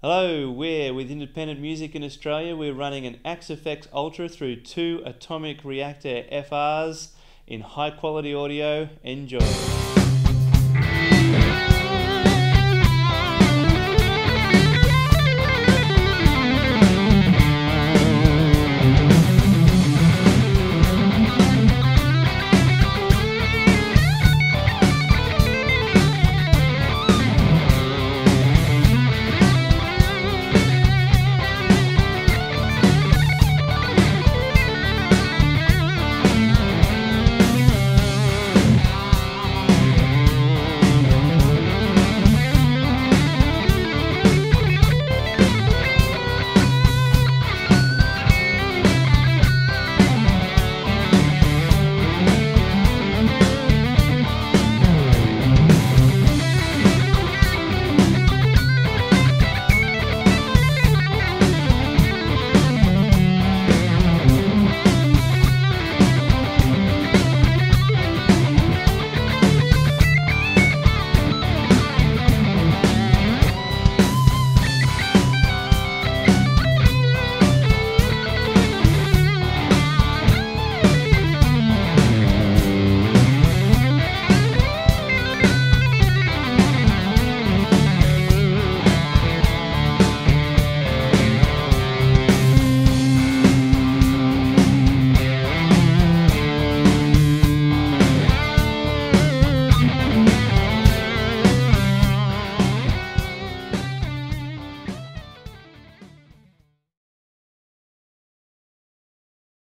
Hello, we're with Independent Music in Australia. We're running an Axe-Fx Ultra through 2 Atomic Reactor FRs in high quality audio. Enjoy.